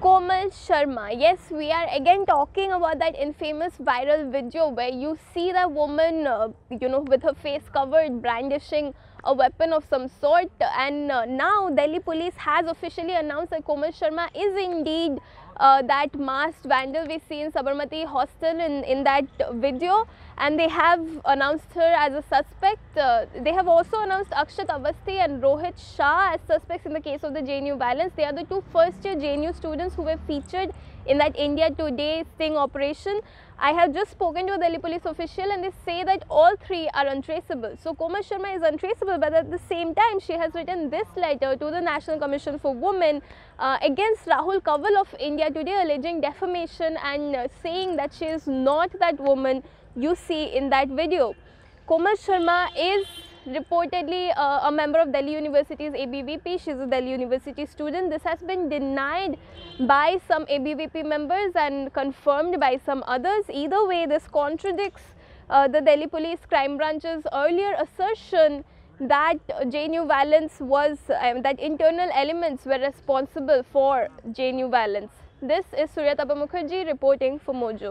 Komal Sharma. Yes, we are again talking about that infamous viral video where you see the woman, with her face covered, brandishing a weapon of some sort. And now Delhi police has officially announced that Komal Sharma is indeed that masked vandal we see in Sabarmati hostel in that video, and they have announced her as a suspect. They have also announced Akshat, Awasthi and Rohit, Shah as suspects in the case of the JNU violence. They are the two first-year JNU students who were featured in that India Today sting operation. I have just spoken to a Delhi police official and they say that all three are untraceable. So Komal Sharma is untraceable, but at the same time she has written this letter to the National Commission for Women against Rahul Kanwal of India Today, alleging defamation and saying that she is not that woman you see in that video. Komal Sharma is reportedly a member of Delhi University's ABVP. She is a Delhi University student. This has been denied by some ABVP members and confirmed by some others. Either way, this contradicts the Delhi Police Crime Branch's earlier assertion that JNU violence was, that internal elements were responsible for JNU violence. This is Suryatapa Mukherjee reporting for Mojo.